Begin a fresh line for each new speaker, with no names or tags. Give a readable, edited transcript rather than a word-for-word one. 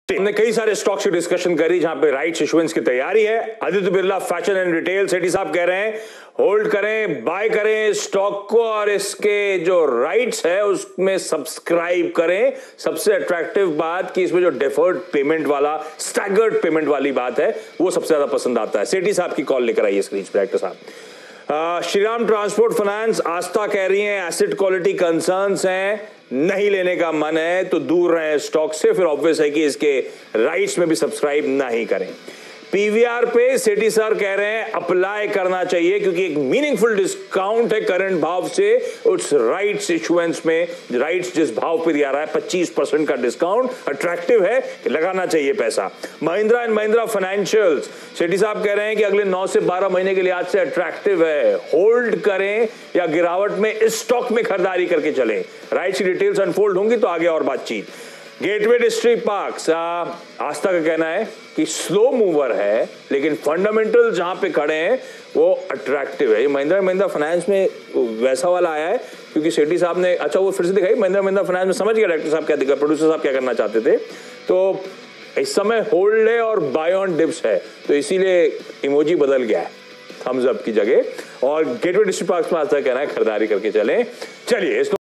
हमने कई सारे स्टॉक्स की डिस्कशन करी जहां पे राइट्स इशुएंस की तैयारी है। Aditya Birla fashion and retail, Sethi साहब कह रहे हैं होल्ड करें, बाय करें स्टॉक को और इसके जो राइट्स है उसमें सब्सक्राइब करें। सबसे अट्रैक्टिव बात कि इसमें जो डिफर्ड पेमेंट वाला, स्टैगर्ड पेमेंट वाली बात है वो सबसे ज्यादा पसंद आता है। सेठी साहब की कॉल लेकर आइए स्क्रीन पर एक्टर साहब। श्रीराम ट्रांसपोर्ट फाइनेंस, आस्था कह रही है एसेट क्वालिटी कंसर्न्स हैं, नहीं लेने का मन है तो दूर रहें स्टॉक से। फिर ऑब्वियस है कि इसके राइट्स में भी सब्सक्राइब नहीं करें। पीवीआर पे सेठी सर कह रहे हैं अप्लाई करना चाहिए क्योंकि एक मीनिंगफुल डिस्काउंट है करंट भाव से उस राइट्स इशुएंस में। राइट्स जिस भाव पे दिया रहा है 25% का डिस्काउंट अट्रैक्टिव है, लगाना चाहिए पैसा। महिंद्रा एंड महिंद्रा फाइनेंशियल्स, सेठी साहब कह रहे हैं कि अगले 9 से 12 महीने के लिहाज से अट्रैक्टिव है, होल्ड करें या गिरावट में इस स्टॉक में खरीदारी करके चलें। राइट्स की डिटेल्स अनफोल्ड होंगी तो आगे और बातचीत। गेटवे डिस्ट्रिक्ट पार्क्स, आस्था का कहना है कि स्लो मूवर है लेकिन फंडामेंटल जहां पे खड़े हैं वो अट्रैक्टिव है। ये महिंद्रा फाइनेंस में वैसा वाला आया है क्योंकि सेठी साहब ने, अच्छा वो फिर से दिखाई, महिंद्रा फाइनेंस में समझ गया डायरेक्टर साहब क्या दिखा, प्रोड्यूसर साहब क्या करना चाहते थे। तो इस समय होल्ड है और बाय ऑन डिप्स है तो इसीलिए इमोजी बदल गया है थम्स अप की जगह। और गेटवे डिस्ट्रिक्ट पार्क्स में आस्था कहना है खरीदारी करके चलें। चलिए